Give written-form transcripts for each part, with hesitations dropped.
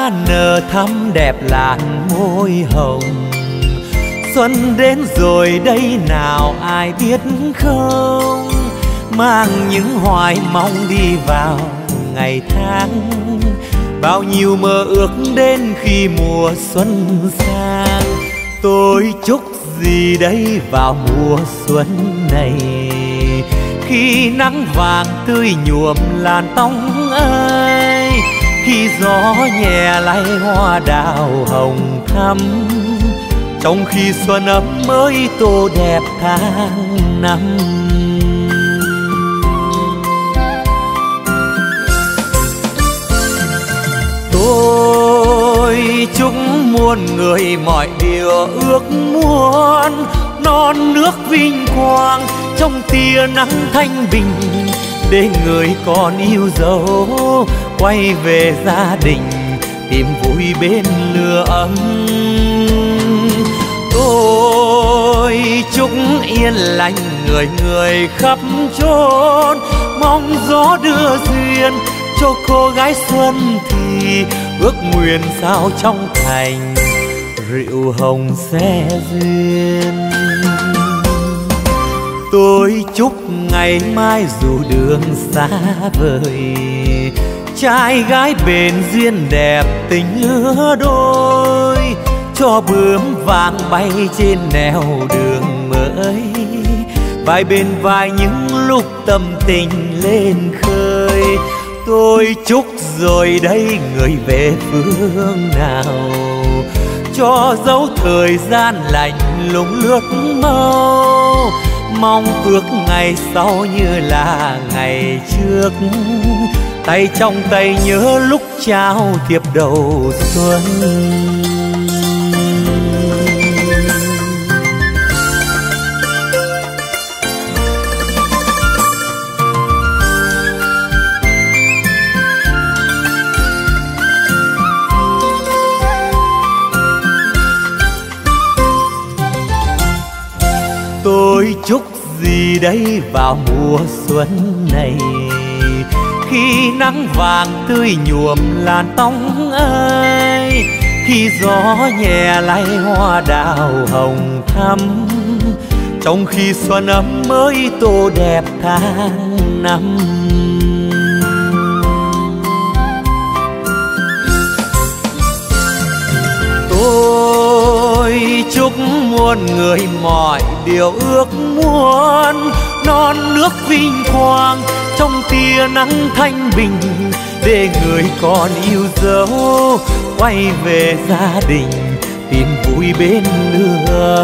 hoa nở thắm đẹp làn môi hồng. Xuân đến rồi đây nào ai biết không, mang những hoài mong đi vào ngày tháng. Bao nhiêu mơ ước đến khi mùa xuân sang. Tôi chúc gì đây vào mùa xuân này, khi nắng vàng tươi nhuộm làn tóc ấy, khi gió nhẹ lay hoa đào hồng thắm, trong khi xuân ấm mới tô đẹp tháng năm. Tôi chúc muôn người mọi điều ước muốn, non nước vinh quang trong tia nắng thanh bình, để người con yêu dấu quay về gia đình tìm vui bên lửa ấm. Tôi chúc yên lành người người khắp chốn, mong gió đưa duyên cho cô gái xuân thì ước nguyện sao trong thành rượu hồng sẽ duyên. Tôi chúc ngày mai dù đường xa vời, trai gái bền duyên đẹp tình lứa đôi, cho bướm vàng bay trên nẻo đường mới, vai bên vai những lúc tâm tình lên khơi. Tôi chúc rồi đây người về phương nào, cho dấu thời gian lạnh lùng lướt mau, mong ước ngày sau như là ngày trước, tay trong tay nhớ lúc trao thiệp đầu xuân. Tôi chúc gì đây vào mùa xuân này, khi nắng vàng tươi nhuộm làn tóc ấy, khi gió nhẹ lay hoa đào hồng thắm, trong khi xuân ấm mới tô đẹp tháng năm. Tôi chúc muôn người mọi điều ước muốn, non nước vinh quang trong tia nắng thanh bình, để người con yêu dấu quay về gia đình tìm vui bên lửa.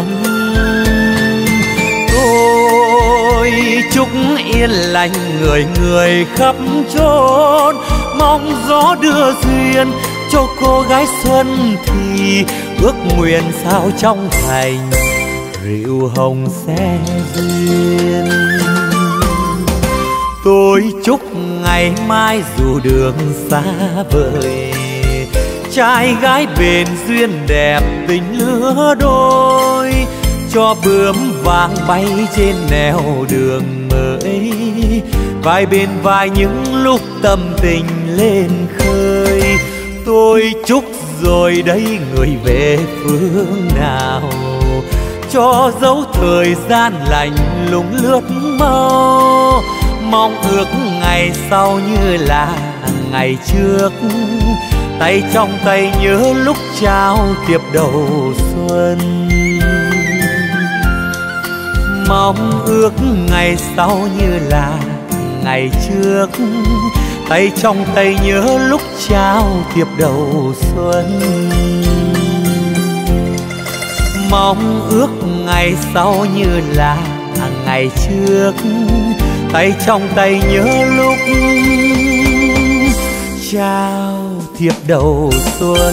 Tôi chúc yên lành người người khắp chốn, mong gió đưa duyên cho cô gái xuân thì ước nguyện sao trong thành rượu hồng sẽ duyên. Tôi chúc ngày mai dù đường xa vời, trai gái bền duyên đẹp tình lứa đôi, cho bướm vàng bay trên nẻo đường mới, vai bên vai những lúc tâm tình lên khơi. Tôi chúc rồi đây người về phương nào, cho dấu thời gian lạnh lùng lướt mau, mong ước ngày sau như là ngày trước, tay trong tay nhớ lúc trao thiệp đầu xuân. Mong ước ngày sau như là ngày trước, tay trong tay nhớ lúc trao thiệp đầu xuân. Mong ước ngày sau như là ngày trước, tay trong tay nhớ lúc trao thiệp đầu xuân.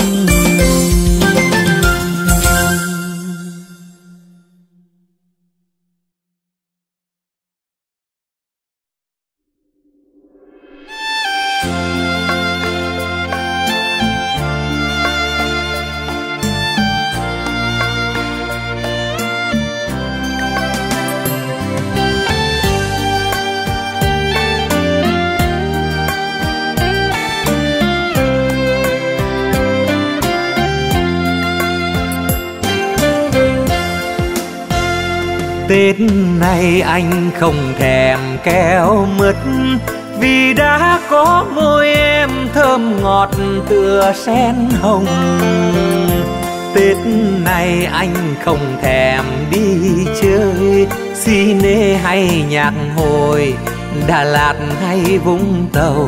Tết này anh không thèm kéo mứt, vì đã có môi em thơm ngọt tựa sen hồng. Tết này anh không thèm đi chơi Cine hay nhạc hội, Đà Lạt hay Vũng Tàu,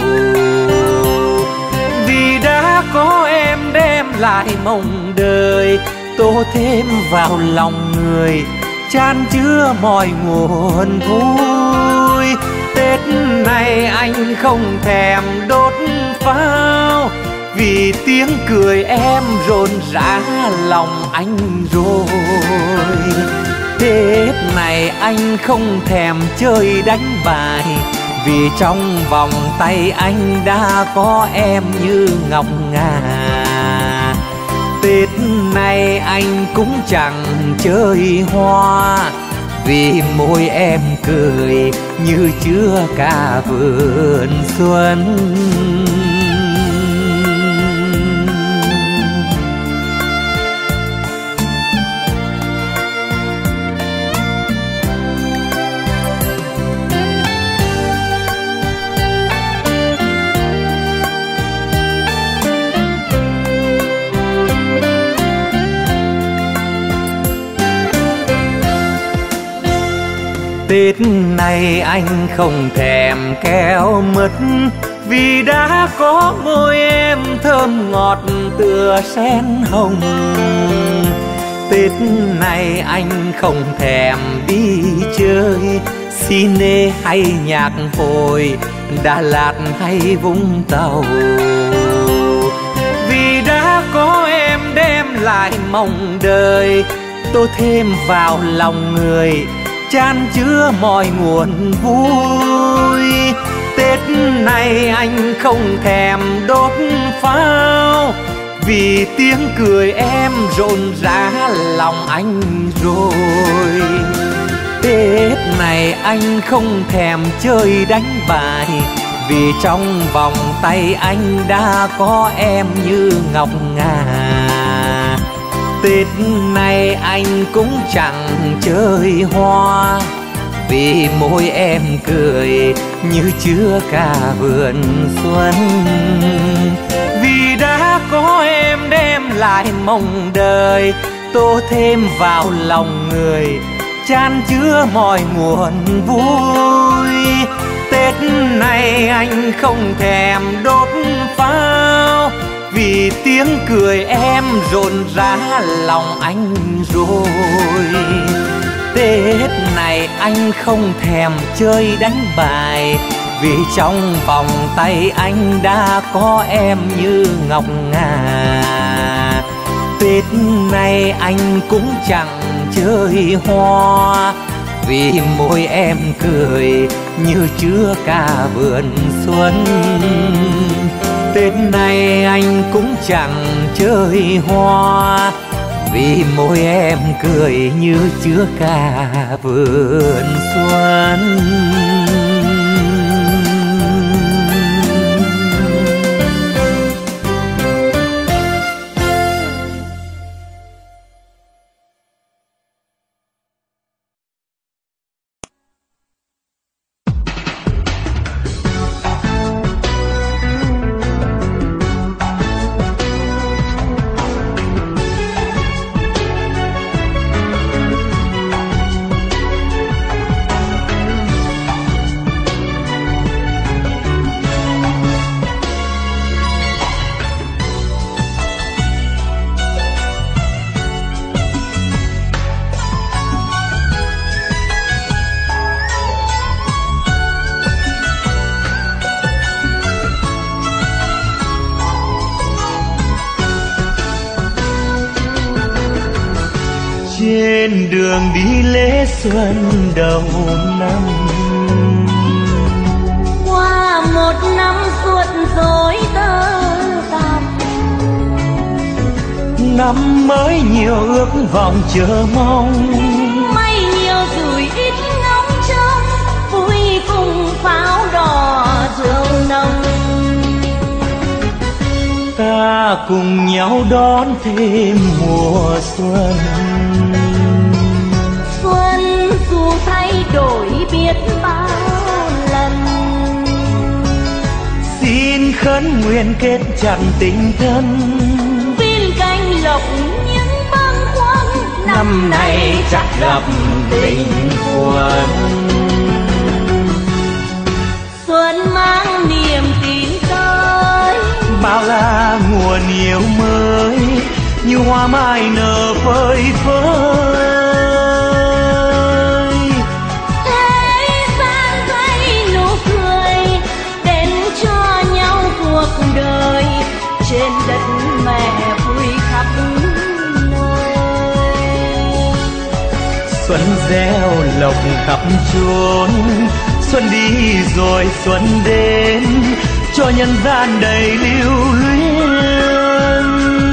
vì đã có em đem lại mong đời, tô thêm vào lòng người, chan chứa mọi nguồn vui. Tết này anh không thèm đốt pháo, vì tiếng cười em rộn rã lòng anh rồi. Tết này anh không thèm chơi đánh bài, vì trong vòng tay anh đã có em như ngọc ngà. Tết này anh cũng chẳng chơi hoa, vì môi em cười như chứa cả vườn xuân. Tết này anh không thèm kéo mứt, vì đã có môi em thơm ngọt tựa sen hồng. Tết này anh không thèm đi chơi Cine hay nhạc hội, Đà Lạt hay Vũng Tàu, vì đã có em đem lại mong đời, tô thêm vào lòng người, chan chứa mọi nguồn vui. Tết này anh không thèm đốt pháo, vì tiếng cười em rộn rã lòng anh rồi. Tết này anh không thèm chơi đánh bài, vì trong vòng tay anh đã có em như ngọc ngà. Tết này anh cũng chẳng chơi hoa, vì môi em cười như chứa cả vườn xuân. Vì đã có em đem lại mong đời, tô thêm vào lòng người, chan chứa mọi nguồn vui. Tết này anh không thèm đốt pháo, vì tiếng cười em rộn rã lòng anh rồi. Tết này anh không thèm chơi đánh bài, vì trong vòng tay anh đã có em như ngọc ngà. Tết này anh cũng chẳng chơi hoa, vì môi em cười như chứa cả vườn xuân. Tết này anh cũng chẳng chơi hoa, vì môi em cười như chứa cả vườn xuân. Trên đường đi lễ xuân đầu năm, qua một năm suốt rối tơ tằm, năm mới nhiều ước vọng chờ mong, may nhiều rủi ít ngóng trông, vui cùng pháo đỏ rượu nồng. Ta cùng nhau đón thêm mùa xuân. Xuân đổi biết bao lần. Xin khấn nguyện kết chặt tình thân, viên canh lộc những bâng khuâng, năm nay chắc gặp tình quân. Xuân mang niềm tin tới, bao la mùa nhiều mới, như hoa mai nở phơi phới. thế gian thấy nụ cười, đến cho nhau cuộc đời, trên đất mẹ vui khắp nơi. Xuân gieo lộc khắp chốn, xuân đi rồi xuân đến, cho nhân gian đầy lưu luyến.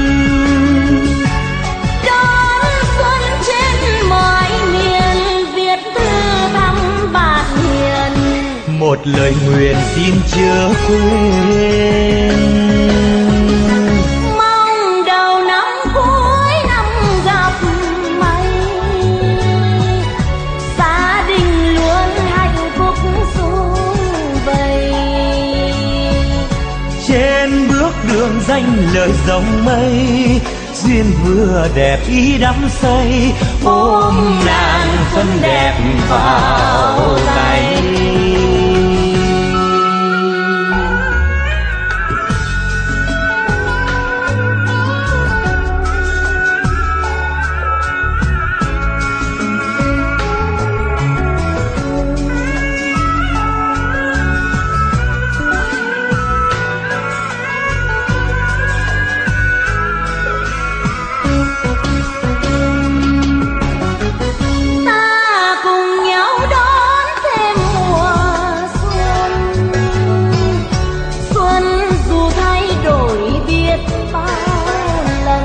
Đón xuân trên mọi miền, viết thư thăm bạn hiền, Một lời nguyện xin chớ quên. mong đầu năm cuối năm gặp may, gia đình luôn hạnh phúc sum vầy. Trên bước đường danh lời dòng mây, duyên vừa đẹp ý đắm say, ôm nàng xuân đẹp vào tay. Ta cùng nhau đón thêm mùa xuân, xuân dù thay đổi biết bao lần.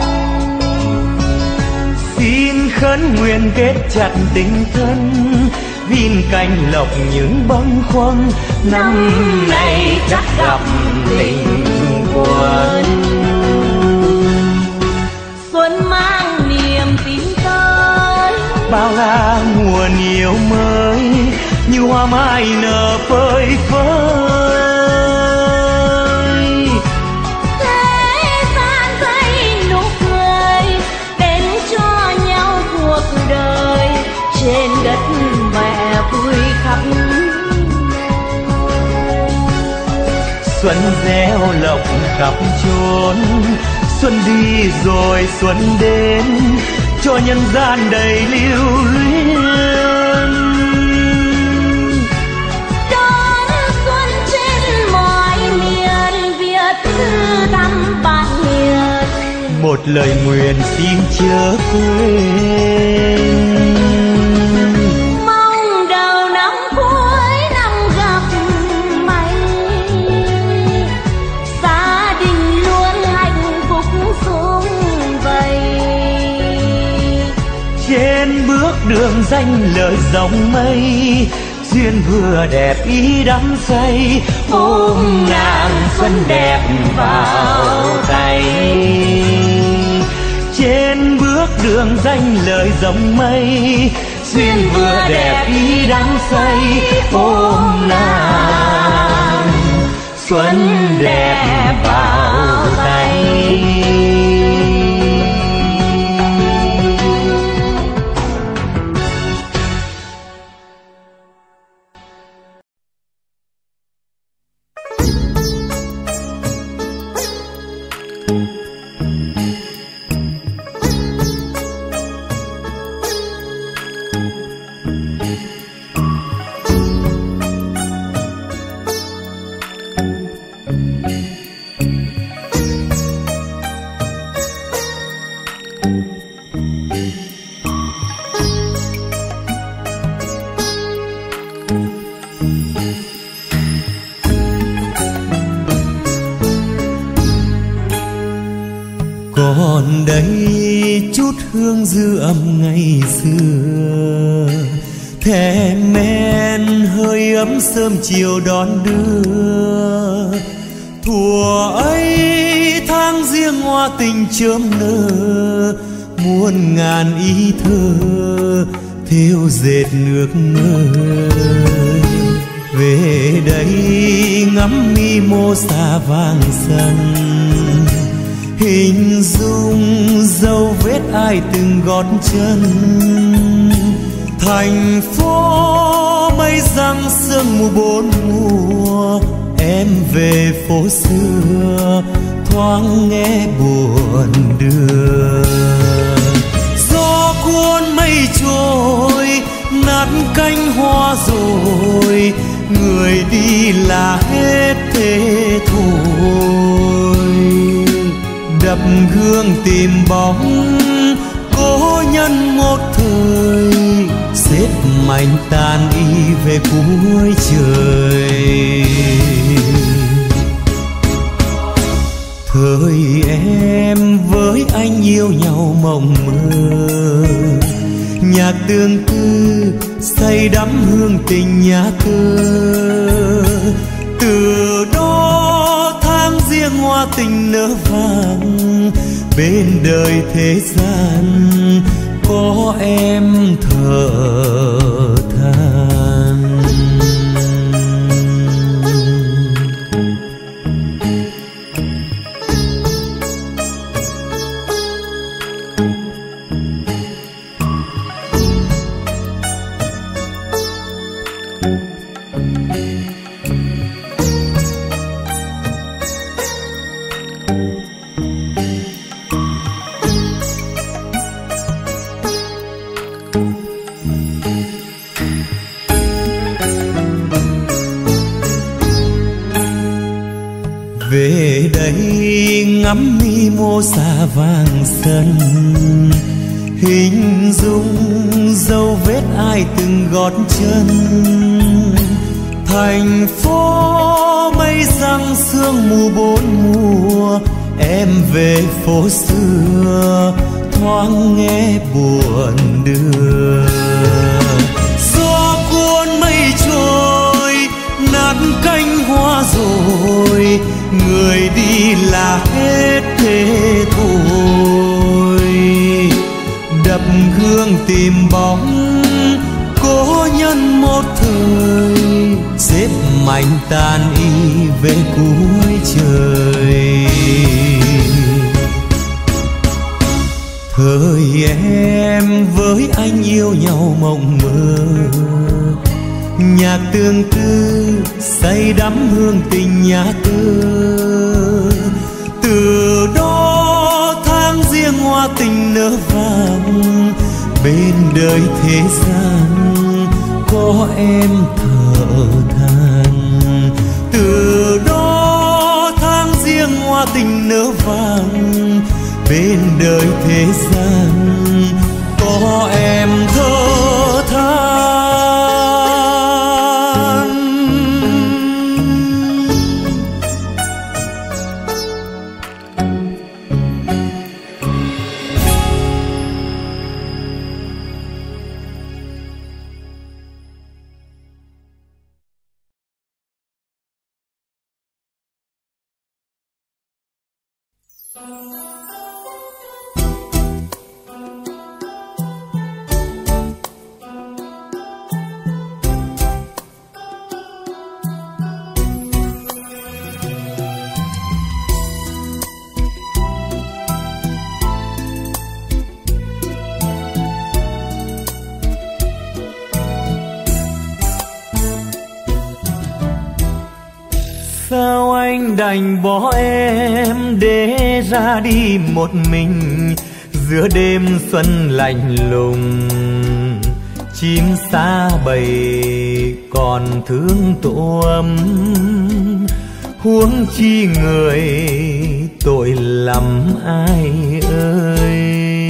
Xin khấn nguyện kết chặt tình thân, vin canh lộc những bâng khuâng, năm nay chắc gặp tình quân. Xuân mang niềm tin tới, Bao la mùa nhiều mới, như hoa mai nở phơi phới. thế gian thấy nụ cười, đến cho nhau cuộc đời, trên đất mẹ vui khắp nơi. Xuân gieo lộc khắp chốn, xuân đi rồi xuân đến, cho nhân gian đầy lưu luyến. Đón xuân trên mọi miền, viết thư thăm bạn hiền, Một lời nguyện xin chớ quên. mong đầu năm cuối năm gặp may, gia đình luôn hạnh phúc sum vầy. Trên bước đường danh lời dòng mây, duyên vừa đẹp ý đắm say, ôm nàng xuân đẹp vào tay. Trên bước đường danh lời dòng mây, duyên vừa đẹp ý đắm say, ôm nàng xuân đẹp vào tay. Còn đây chút hương dư âm ngày xưa, thề men hơi ấm sớm chiều đón đưa. Thuở ấy tháng riêng hoa tình chớm nở, muôn ngàn ý thơ thêu dệt ước mơ. Về đây ngắm mi mô xa vàng sân, hình dung dấu vết ai từng gót chân. Thành phố mây răng sương mù bốn mùa, em về phố xưa thoáng nghe buồn đưa. Gió cuốn mây trôi nát cánh hoa rồi, người đi là hết thế thôi. Đập gương tìm bóng cố nhân một thời, xếp mảnh tàn đi về cuối trời. Thời em với anh yêu nhau mộng mơ, nhạc tương tư say đắm hương tình nhà thơ. Từ đó tháng riêng hoa tình nở vàng, bên đời thế gian có em thở than. Về đây ngắm mi mô xa vàng sân, hình dung dấu vết ai từng gót chân. Thành phố mây răng sương mù bốn mùa, em về phố xưa thoáng nghe buồn đưa. Gió cuốn mây trôi nát cánh hoa rồi, người đi là hết thế thôi. Đập gương tìm bóng cố nhân một thời, xếp mảnh tàn y về cuối trời. Thời em với anh yêu nhau mộng mơ, nhạc tương tư say đắm hương tình nhà thơ. Từ đó tháng riêng hoa tình nở vàng, bên đời thế gian có em thở than. Từ đó tháng riêng hoa tình nở vàng, bên đời thế gian có em thở than. Sao anh đành bỏ em để ra đi một mình giữa đêm xuân lạnh lùng. Chim xa bầy còn thương tổ ấm, huống chi người tội lắm ai ơi.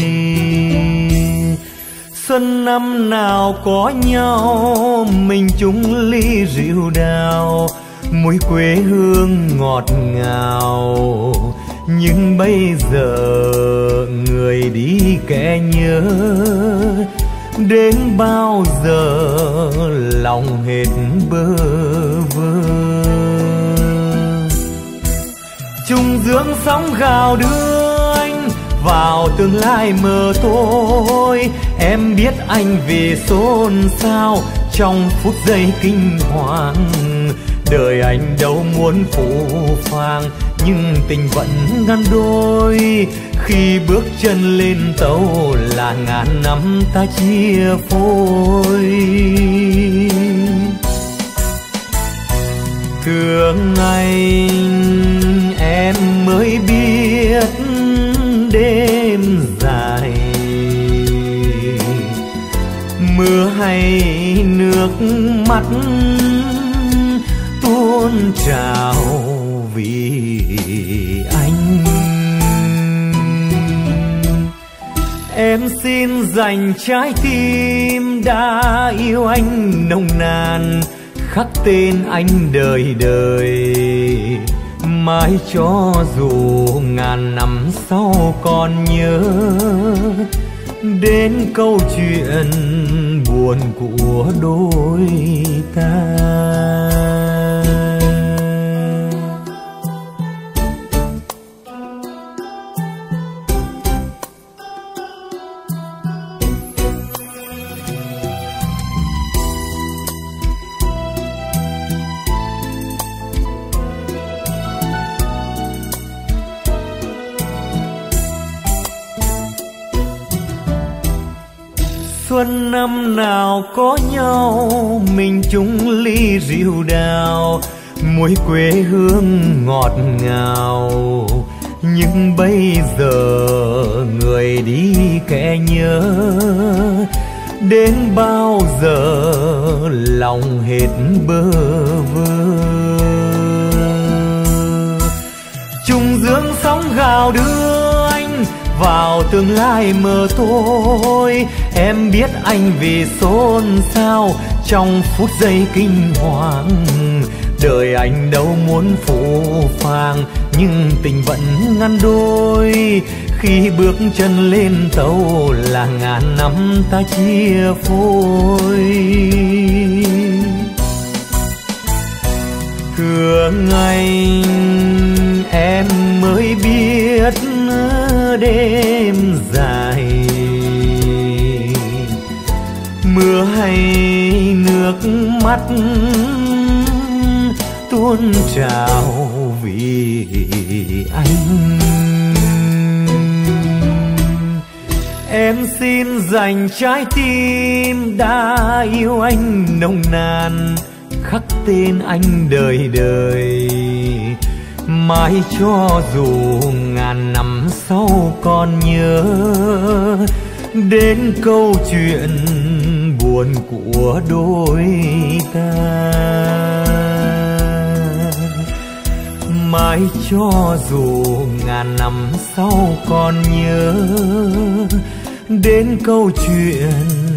Xuân năm nào có nhau mình chung ly rượu đào, mùi quê hương ngọt ngào. Nhưng bây giờ người đi kẻ nhớ, đến bao giờ lòng hết bơ vơ. Chung dưỡng sóng gào đưa anh vào tương lai mờ tối, Em biết anh vì xôn xao trong phút giây kinh hoàng. Đời anh đâu muốn phũ phàng, nhưng tình vẫn ngăn đôi. Khi bước chân lên tàu là ngàn năm ta chia phôi. Thương anh em mới biết đêm dài, mưa hay nước mắt tuôn trào vì anh. Em xin dành trái tim đã yêu anh nồng nàn, khắc tên anh đời đời, mãi cho dù ngàn năm sau còn nhớ đến câu chuyện buồn của đôi ta. Xuân năm nào có nhau, mình chung ly rượu đào, mùi quê hương ngọt ngào. Nhưng bây giờ người đi kẻ nhớ, đến bao giờ lòng hết bơ vơ. Chung dưỡng sóng gào đưa anh vào tương lai mờ tối. Em biết anh vì xôn xao trong phút giây kinh hoàng. Đời anh đâu muốn phũ phàng, nhưng tình vẫn ngăn đôi. Khi bước chân lên tàu là ngàn năm ta chia phôi. Thương anh em mới biết đêm dài, mưa hay nước mắt tuôn trào vì anh. Em xin dành trái tim đã yêu anh nồng nàn, khắc tên anh đời đời, mãi cho dù ngàn năm sau còn nhớ đến câu chuyện buồn của đôi ta. Mãi cho dù ngàn năm sau còn nhớ đến câu chuyện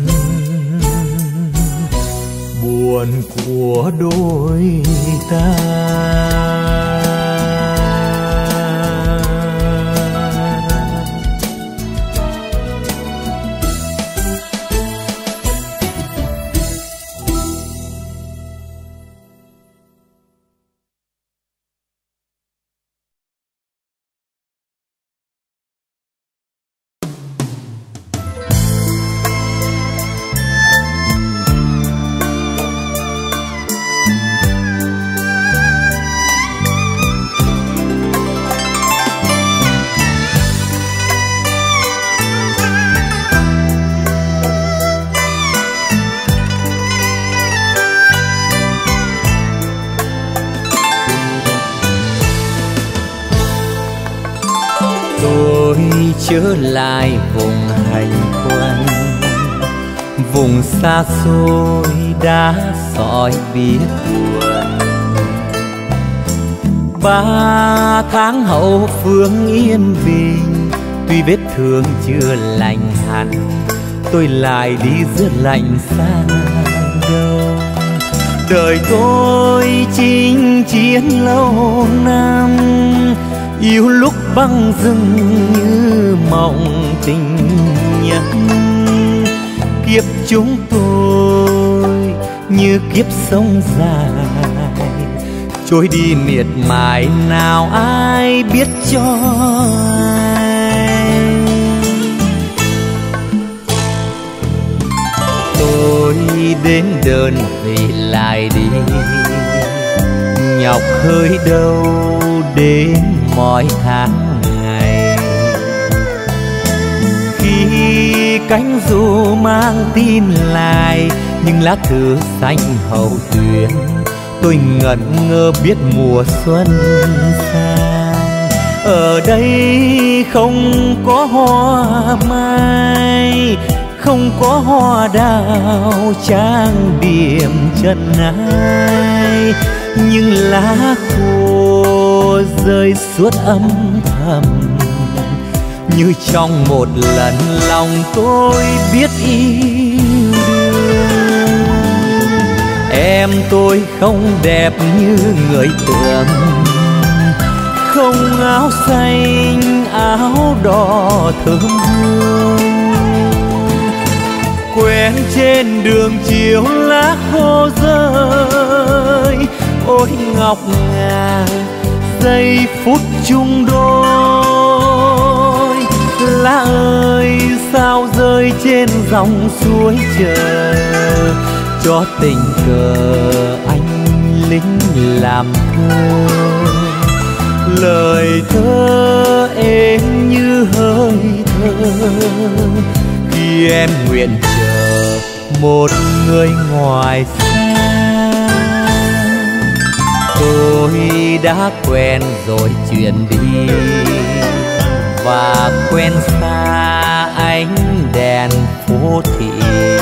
buồn của đôi ta. Trở lại vùng hành quân, vùng xa xôi đã sỏi biết buồn. 3 tháng hậu phương yên bình, tuy vết thương chưa lành hẳn, tôi lại đi giữa lạnh xa đâu. Đời tôi chinh chiến lâu năm, yêu lúc băng rừng như mộng tình nhân. Kiếp chúng tôi như kiếp sông dài, trôi đi miệt mài nào ai biết cho ai. đến đơn vị lại đi, nhọc hơi đâu đến mọi tháng ngày. Khi cánh dù mang tin lại những lá thư xanh hậu tuyến, tôi ngẩn ngơ biết mùa xuân sang. Ở đây không có hoa mai, không có hoa đào trang điểm chân ai, nhưng lá khô rơi suốt âm thầm, như trong một lần lòng tôi biết yêu đương. Em tôi không đẹp như người tưởng, không áo xanh áo đỏ thơm hương, quen trên đường chiều lá khô rơi. Ôi ngọc ngà giây phút chung đôi, lá ơi sao rơi trên dòng suối chờ, cho tình cờ anh lính làm thơ. Lời thơ êm như hơi thở khi em nguyện chờ một người ngoài xa. Tôi đã quen rồi chuyển đi và quen xa ánh đèn phố thị,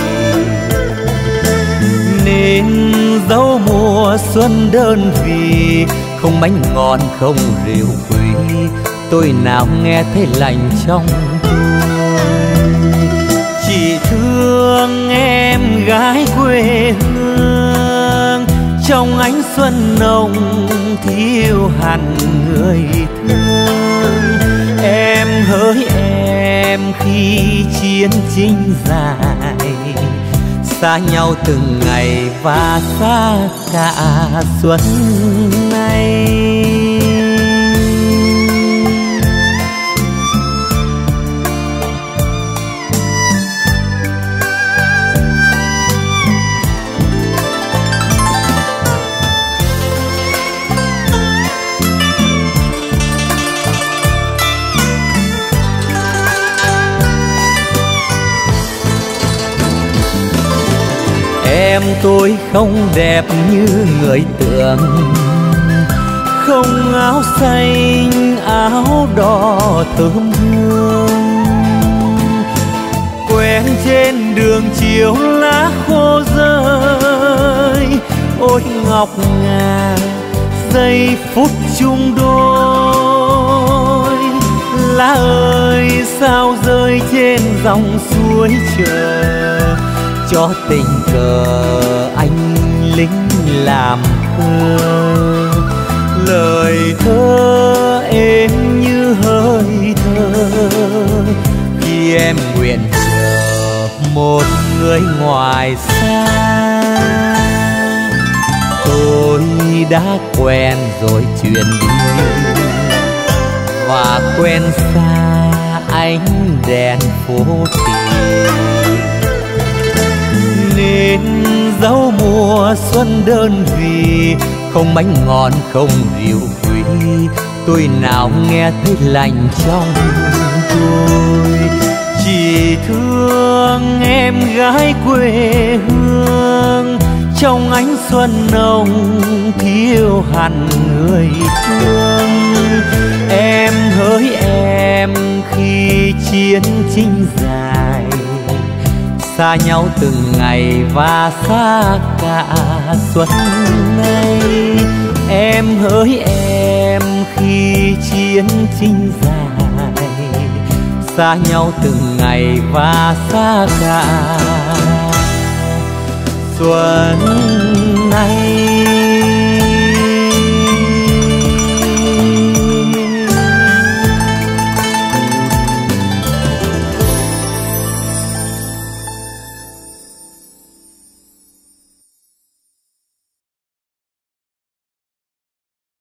nên dấu mùa xuân đơn vì không bánh ngon không rượu quý, tôi nào nghe thấy lạnh trong tôi. Chỉ thương em gái quê hương, trong ánh xuân nồng thiếu hẳn người thương. Em hỡi em khi chiến tranh dài, xa nhau từng ngày và xa cả xuân này. Em tôi không đẹp như người tưởng, không áo xanh áo đỏ thơm hương, quen trên đường chiều lá khô rơi. Ôi ngọc ngà giây phút chung đôi, lá ơi sao rơi trên dòng suối chờ, cho tình cờ anh lính làm thơ. Lời thơ êm như hơi thở khi em nguyện chờ một người ngoài xa. Tôi đã quen rồi chuyển đi và quen xa ánh đèn phố thị, nên dấu mùa xuân đơn vì không bánh ngon không rượu quý, tôi nào nghe thấy lạnh trong tôi. Chỉ thương em gái quê hương, trong ánh xuân nồng thiếu hẳn người thương. Em hỡi em khi chiến tranh dài, xa nhau từng ngày và xa cả xuân này. Em hỡi em khi chiến tranh dài, xa nhau từng ngày và xa cả xuân này.